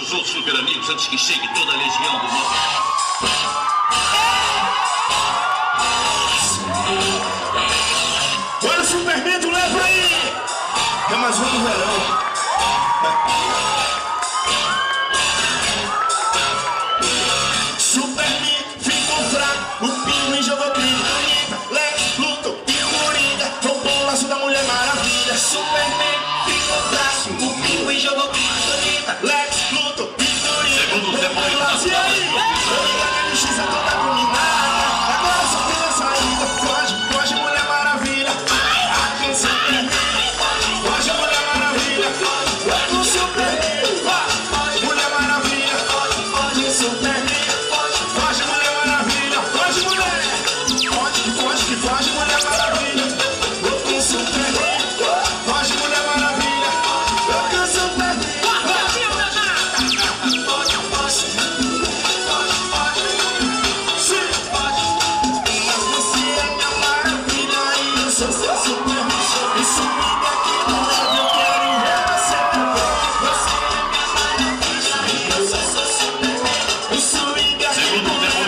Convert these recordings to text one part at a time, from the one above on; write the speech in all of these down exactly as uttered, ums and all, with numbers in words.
nossos outros super amigos antes que chegue toda a legião do mal. Olha o Superman, tu leva aí! É mais um do verão. Superman ficou fraco, o Pinguim jogou criptonita, Lex lutou e Coringa roubou o laço da Mulher Maravilha. Superman ficou fraco, o Pinguim jogou criptonita, Lex lutou e Coringa roubou o laço. E aí? A L X é toda dominada, agora só tem a saída. Foge, foge, Mulher Maravilha. Aqui Superman, foge, Mulher Maravilha. Vai com Superman, Mulher Maravilha. Foge, Superman. Foge, Mulher Maravilha, foge, mulher. Foge, que foge, que foge, Mulher Maravilha. Eu com Superman. Foge, Mulher Maravilha. Eu com Superman. Foge, foge. Sim. Mas você é minha maravilha e eu sou seu Superman. E subindo aqui no lado eu quero ver você também. Você é minha maravilha e eu sou seu Superman. E subindo aqui no lado.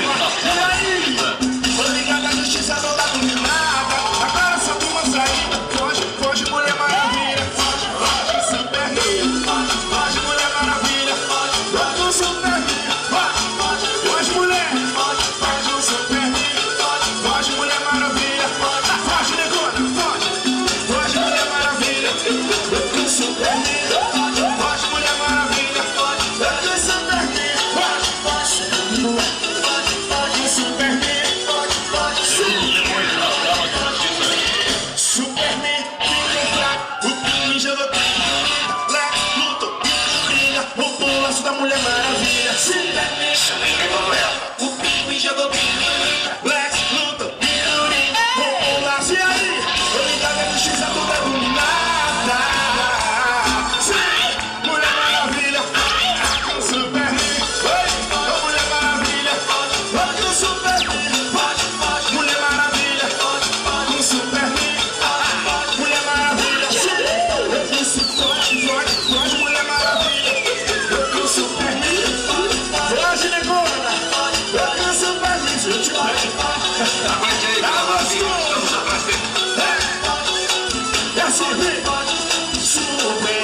Toda dominada, agora só tem uma saída. Foge, foge, Mulher Maravilha. Foge, foge, Superman. Foge, foge, Mulher Maravilha. Foge com Superman. Foge, foge, mulher. Foge com Superman. Foge, Mulher Maravilha. Foge, negona. Foge, foge, Mulher Maravilha. Foge com Superman. Foge, Mulher Maravilha. Foge com Superman. Foge, foge, mulher. Foge com Superman. Superman fica fraco, o Pinguim jogou criptonita, Lex lutou e Coringa roubou o laço da Mulher Maravilha. Superman, o Pinguim jogou criptonita, Lex lutou e Coringa roubou o laço. E aí? Eu ligado a justiça toda dominada. Sim, Mulher Maravilha. Com Superman. Oi, Mulher Maravilha. Vai com Superman. Mulher Maravilha. Com Superman. Mulher Maravilha, eu disse foge, foge, foge, Mulher Maravilha. Eu com Superman, foge, negona. Eu com Superman, se eu te pego. Aguente aí, Tá meu amigo, gostoso. estamos atrás dele. É, é assim, vem. Superman.